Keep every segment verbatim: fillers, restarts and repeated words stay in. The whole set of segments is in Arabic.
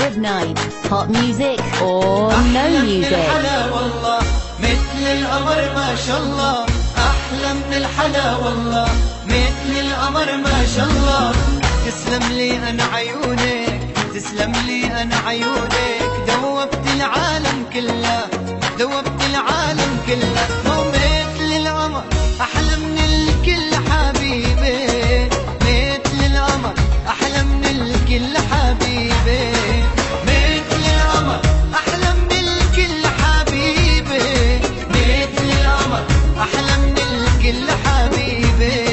Arab night, hot music or no music. الحلا والله مثل القمر ما شاء الله، أحلى من الحلا والله مثل القمر ما شاء الله. تسلم لي أنا عيونك، تسلم لي أنا عيونك، دوبت العالم كله، دوبت العالم كله. مو مثل القمر أحلى من الكل حبيبي، مثل القمر أحلى من الكل حبيبي، مثل القمر أحلى من الكل حبيبي، مثل القمر أحلى من الكل حبيبي.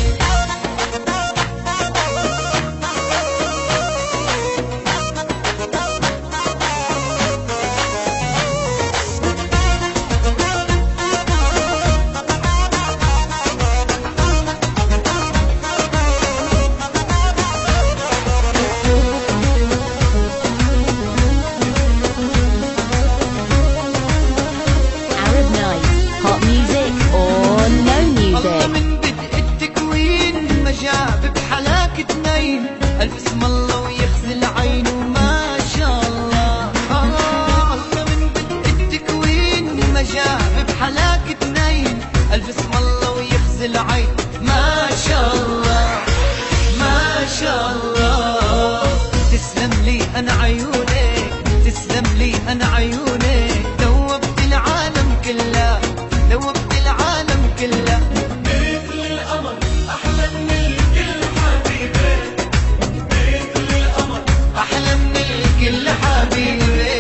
جاب بحلاك اتنين، ألف اسم الله ويخزي العين وما شاء الله. آه الله من بدء التكوين ما جاب بحلاك اتنين، ألف اسم الله ويخزي العين ما شاء الله، ما شاء الله. تسلم لي أنا عيونك، تسلم لي أنا عيونك، دوبت العالم كله، دوبت العالم كله. مثل القمر أحلى من الكل حبيبي، مثل القمر أحلى من الكل حبيبي.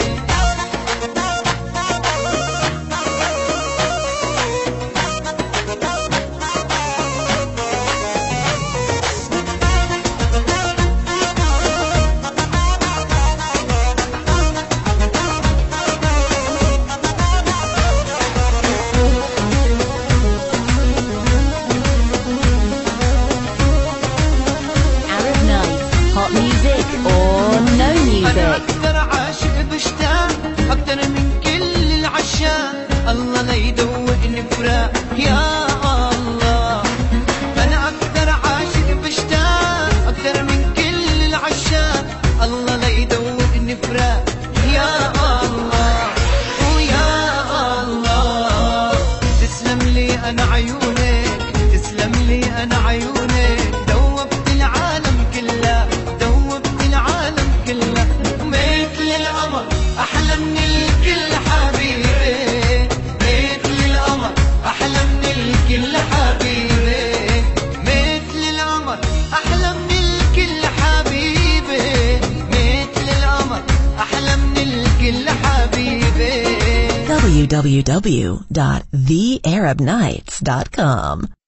أنا أكثر عاشق بشتاق أكثر من كل العشاق، الله لا يدوقني فراق يا الله. أنا أكثر عاشق بشتاق أكثر من كل العشاق، الله لا يدوقني فراق يا الله ويا الله. تسلم لي أنا عيونك، تسلم لي أنا عيونك، دوبت العالم كله، دوبت العالم كله. مثل القمر أحلى من الكل حبيبي، مثل القمر أحلى من الكل حبيبي، مثل القمر أحلى من الكل حبيبي، مثل القمر أحلى من الكل حبيبي. w w w dot the arab nights dot com